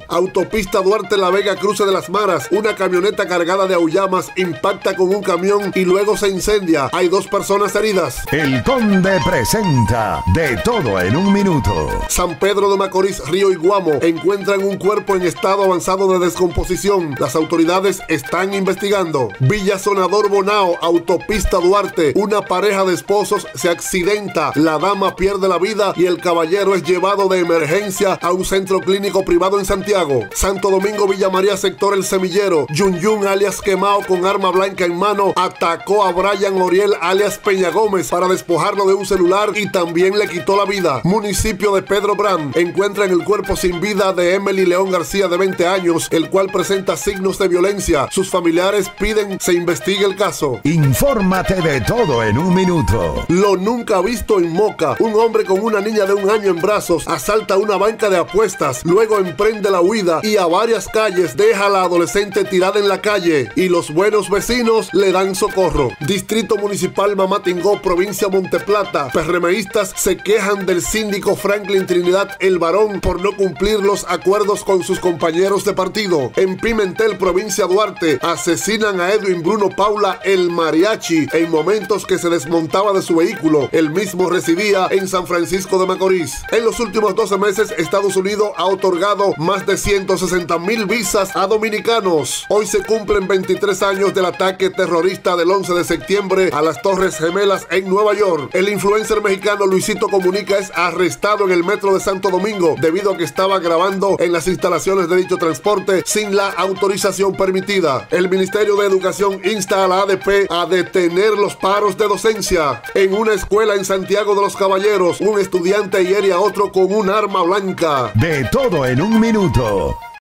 Autopista Duarte La Vega, cruce de las Maras. Una camioneta cargada de auyamas impacta con un camión y luego se incendia. Hay 2 personas heridas. El Conde presenta De Todo en un Minuto. San Pedro de Macorís, Río Iguamo, encuentran un cuerpo en estado avanzado de descomposición. Las autoridades están investigando. Villa Sonador Bonao, Autopista Duarte. Una pareja de esposos se accidenta. La dama pierde la vida y el caballero es llevado de emergencia a un centro clínico privado en Santiago. Santo Domingo, Villa María, sector El Semillero. Yun alias Quemao, con arma blanca en mano, atacó a Brian Oriel alias Peña Gómez para despojarlo de un celular y también le quitó la vida. Municipio de Pedro Brand, encuentran el cuerpo sin vida de Emily León García, de 20 años, el cual presenta signos de violencia. Sus familiares piden se investigue el caso. Infórmate de todo en un minuto. Lo nunca visto en Moca. Un hombre con una niña de 1 año en brazos asalta una banca de apuestas, luego emprende la huida y a varias calles deja a la adolescente tirada en la calle y los buenos vecinos le dan socorro. Distrito Municipal Mamatingó, provincia Monteplata. PRMistas se quejan del síndico Franklin Trinidad El Varón por no cumplir los acuerdos con sus compañeros de partido. En Pimentel, provincia Duarte, asesinan a Edwin Bruno Paula el Mariachi en momentos que se desmontaba de su vehículo. El mismo residía en San Francisco de Macorís. En los últimos 12 meses, Estados Unidos ha otorgado más de 160,000 visas a dominicanos. Hoy se cumplen 23 años del ataque terrorista del 11 de septiembre a las Torres Gemelas en Nueva York. El influencer mexicano Luisito Comunica es arrestado en el metro de Santo Domingo debido a que estaba grabando en las instalaciones de dicho transporte sin la autorización permitida. El Ministerio de Educación insta a la ADP a detener los paros de docencia. En una escuela en Santiago de los Caballeros, un estudiante hiere a otro con un arma blanca. De Todo en un Minuto.